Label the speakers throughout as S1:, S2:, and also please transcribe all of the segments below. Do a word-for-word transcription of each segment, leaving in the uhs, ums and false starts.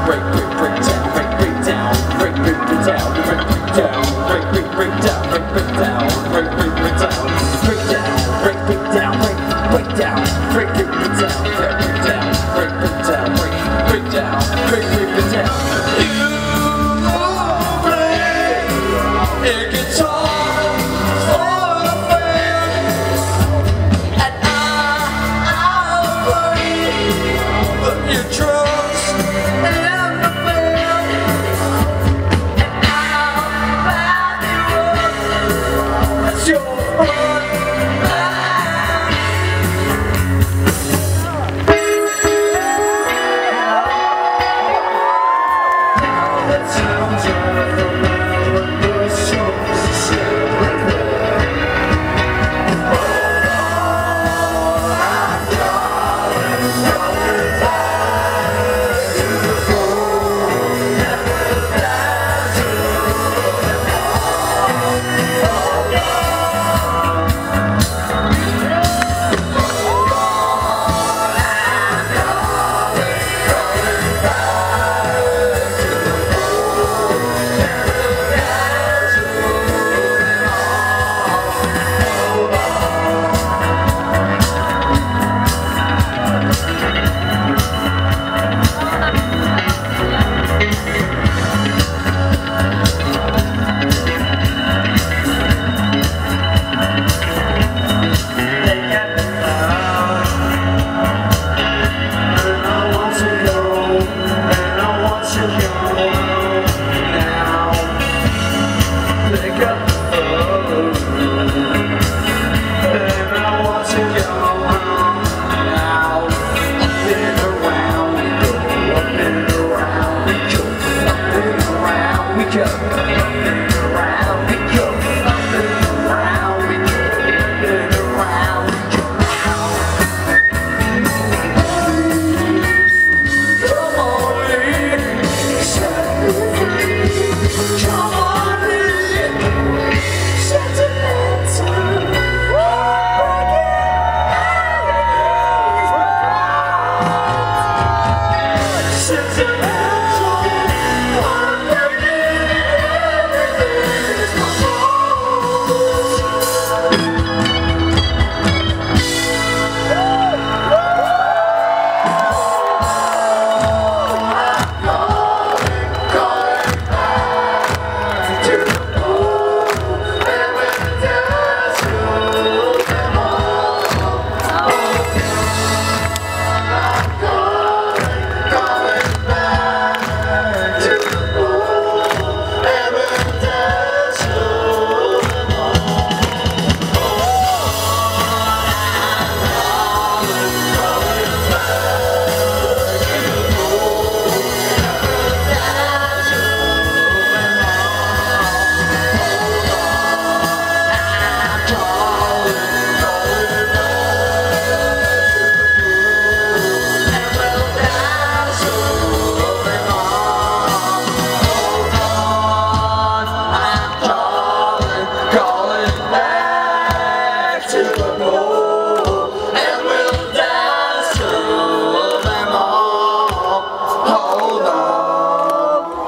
S1: break, break, break down, break, break down, break, break, break down, break, break down, break, break, break down, break, break down, break, break, break down, break down, break, break down, break, break down, break, break, break down, break, break down, break, break down, break, break down, break, break, break down. You play a guitar.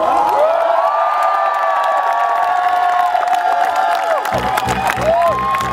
S2: Woo!